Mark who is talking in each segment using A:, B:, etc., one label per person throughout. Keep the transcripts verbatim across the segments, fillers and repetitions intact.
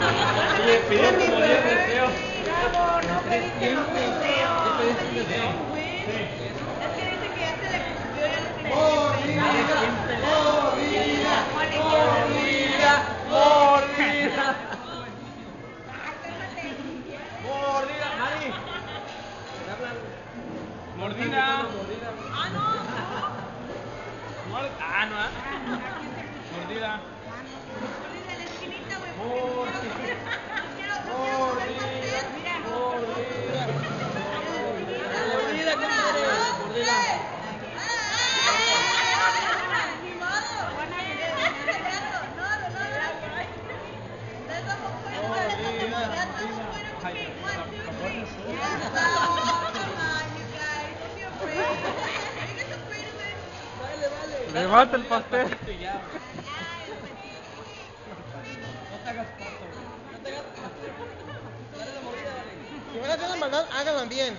A: Oye, pidió como diez deseos.
B: Bravo, no pediste los deseos.
A: ¿Sí pediste un deseo?
B: Sí. Es que dice que ya se le cumplió, ya le tenía
A: Mordida, mordida, mordida, mordida. Mordida, Mari. Mordida.
B: Ah, no.
A: Mord- Ah, no, ¿ah? Mordida.
B: Mordida en la esquinita, güey.
A: Mordida. Mordida. Mordida. Mordida, compadre. Mordida.
B: Ni modo. No, no, no.
A: Levanta el pastel. No te hagas pato. No te hagas pato. Dale la mordida, dale.
C: Si van a hacer la maldad, háganla bien.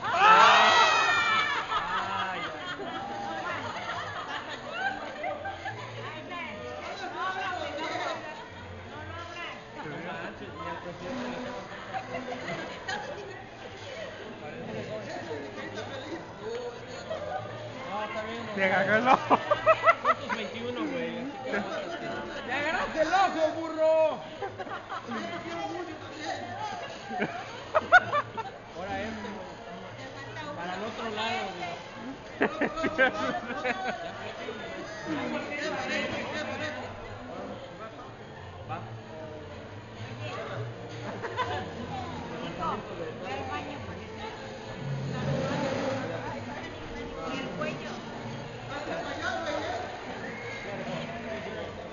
A: Te agarró el ojo. veintiuno, güey. ¡Te agarraste el ojo, burro! Ahora es para el otro lado, güey.